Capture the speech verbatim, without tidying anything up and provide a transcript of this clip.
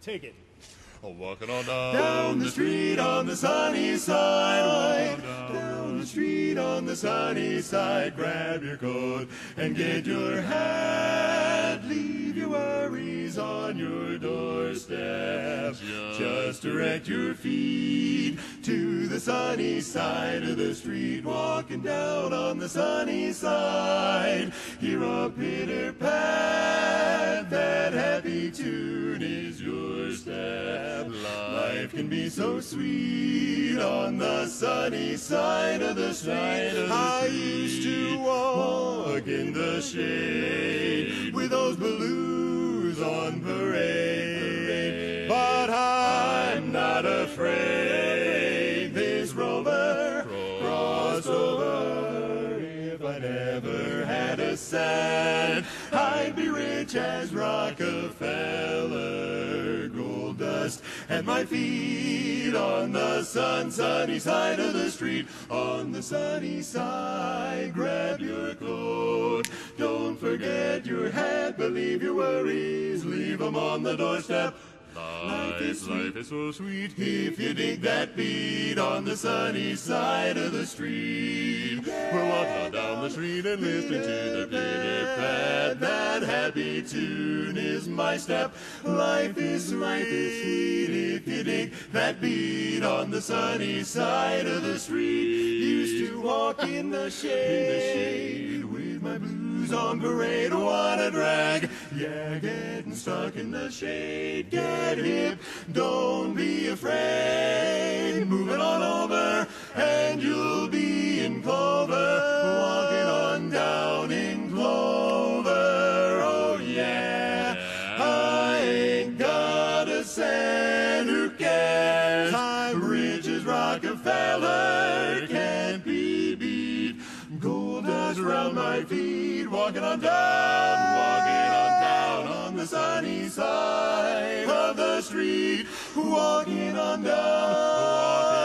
Take it. Walking on down, down the street on the sunny side, down, down the street on the sunny side. Grab your coat and get your hat. Leave your worries on your doorstep. Just, Just direct your feet to the sunny side of the street. Walking down on the sunny side, hear a pitter pat. That happy tune is your step. Life can be so sweet on the sunny side of the street. I used to walk in the shade with those blues on parade, but I'm not afraid. This rover crossed over. If I never had a cent, I'd be rich as Rockefeller. Gold dust at my feet on the sun, sunny side of the street. On the sunny side, grab your coat. Don't forget your hat, but leave your worries, leave them on the doorstep. life, is sweet. life is so sweet. If you dig that beat on the sunny side of the street, We're walking down the street and listening to the pitter-pat. that happy tune is my step. Life is sweet, life is sweet if you dig that beat on the sunny side of the street. Used to walk in the shade, in the shade with my blues on parade. What a drag! Yeah, getting stuck in the shade. Get hip, don't be afraid. Move it on over, and you'll be in clover. Walking on down in clover. Oh yeah, I ain't got a cent. Who cares? I'm rich as Rockefeller. Can't be beat. Gold dust around my feet. Walking on down, walking on down on the sunny side of the street. Walking on down.